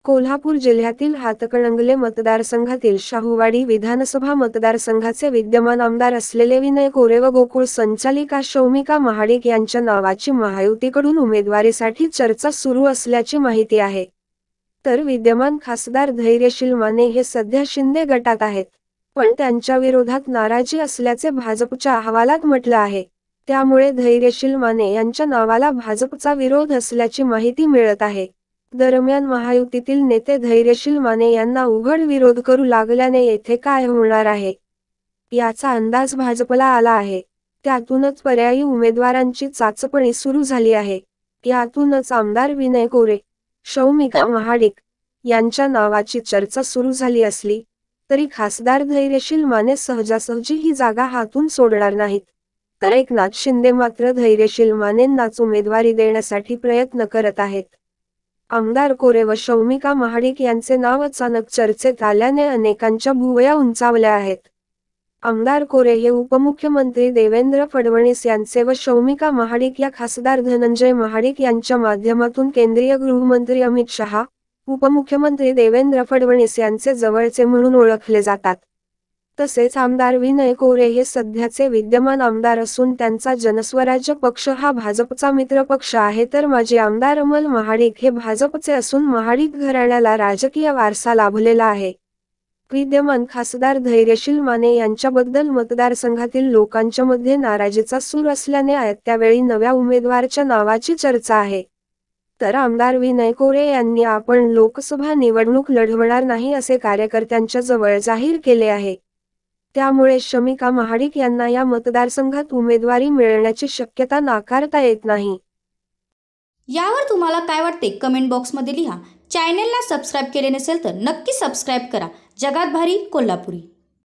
कोल्हापूर जिल्ह्यातील हातकणंगले मतदारसंघातील शाहूवाडी विधानसभा मतदारसंघाचे विद्यमान आमदार असलेले विनय कोरे व गोकुळ संचालिका शौमिका महाडिक यांच्या नावाची महायुतीकडून उमेदवारीसाठी चर्चा सुरू असल्याची माहिती आहे. तर विद्यमान खासदार धैर्यशील माने हे सध्या शिंदे गटात आहेत, पण त्यांच्या विरोधात नाराजी असल्याचे भाजपच्या अहवालात म्हटलं आहे. त्यामुळे धैर्यशील माने यांच्या नावाला भाजपचा विरोध असल्याची माहिती मिळत आहे. दरम्यान महायुतीतील नेते धैर्यशील माने यांना उघड विरोध करू लागल्याने येथे काय होणार आहे याचा अंदाज भाजपला आला आहे. त्यातूनच पर्यायी उमेदवारांची चाचपणी सुरू झाली आहे. यातूनच आमदार विनय कोरे, शौमिका महाडिक यांच्या नावाची चर्चा सुरू झाली असली तरी खासदार धैर्यशील माने सहजासहजी ही जागा हातून सोडणार नाहीत. तर एकनाथ शिंदे मात्र धैर्यशील मानेंनाच उमेदवारी देण्यासाठी प्रयत्न करत आहेत. आमदार कोरे व शौमिका महाडिक यांचे नाव अचानक चर्चेत आल्याने अनेकांच्या भुवया उंचावल्या आहेत. आमदार कोरे हे उपमुख्यमंत्री देवेंद्र फडणवीस यांचे व शौमिका महाडिक या खासदार धनंजय महाडिक यांच्या माध्यमातून केंद्रीय गृहमंत्री अमित शहा, उपमुख्यमंत्री देवेंद्र फडणवीस यांचे जवळचे म्हणून ओळखले जातात. तसेच आमदार विनय कोरे हे सध्याचे विद्यमान आमदार असून त्यांचा जनस्वराज्य पक्ष हा भाजपचा मित्र पक्ष आहे. तर माजी आमदार अमल महाडिक हे भाजपचे असून महाडिक घराण्याला राजकीय वारसा लाभलेला आहे. विद्यमान खासदार धैर्यशील माने यांच्याबद्दल मतदारसंघातील लोकांच्या मध्ये नाराजीचा सूर असल्याने त्यावेळी नव्या उमेदवाराच्या नावाची चर्चा आहे. तर आमदार विनय कोरे यांनी आपण लोकसभा निवडणूक लढवणार नाही असे कार्यकर्त्यांच्या जवळ जाहीर केले आहे. त्यामुळे शौमिका महाडिक यांना या मतदारसंघात उमेदवारी मिळण्याची शक्यता नाकारता येत नाही. यावर तुम्हाला काय वाटते कमेंट बॉक्समध्ये लिहा. चॅनलला सबस्क्राईब केले नसेल तर नक्की सबस्क्राईब करा. जगात भारी कोल्हापुरी.